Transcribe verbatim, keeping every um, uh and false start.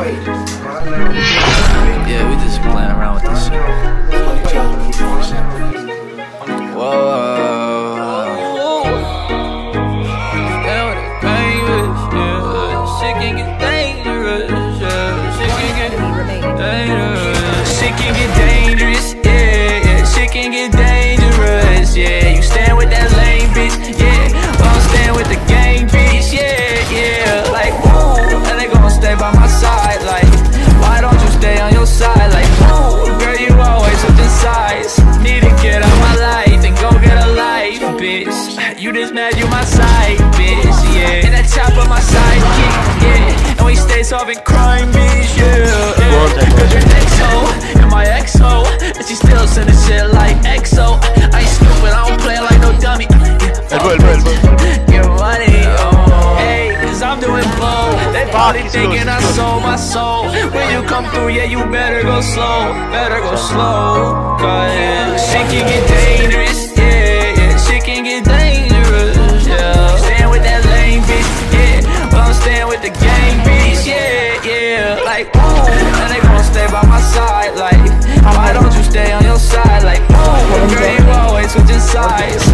Yeah, we just playing around with this shit. Whoa. Shit can get dangerous, yeah. Shit can get dangerous. Shit can get dangerous, yeah, yeah. Shit can get dangerous, yeah. You stand with that lame bitch, yeah. Well, I'm staying with the gang bitch, yeah, yeah. Like, ooh, and they gon' stay by my side. Like, why don't you stay on your side? Like, ooh, girl, you always switching sides. Need to get out my life and go get a life, bitch. You just mad, you my side, bitch, yeah. And that chopper my sidekick, yeah. And we stay solving crime, bitch, yeah, yeah. Cause your X O and my X O, and she still sending shit like X O. I ain't stupid, I don't play like no dummy. Get money, oh. Hey, cause I'm doing blow. They probably thinking I sold my soul. When you come through, yeah, you better go slow. Better go slow, cause shit can get dangerous, yeah, yeah. Shit can get dangerous, yeah. Staying with that lame bitch, yeah. Well, I'm staying with the gang bitch, yeah, yeah. Like, ooh, and they gon' stay by my side. Like, why don't you stay on your side? Like, ooh, girl, you always switching sides.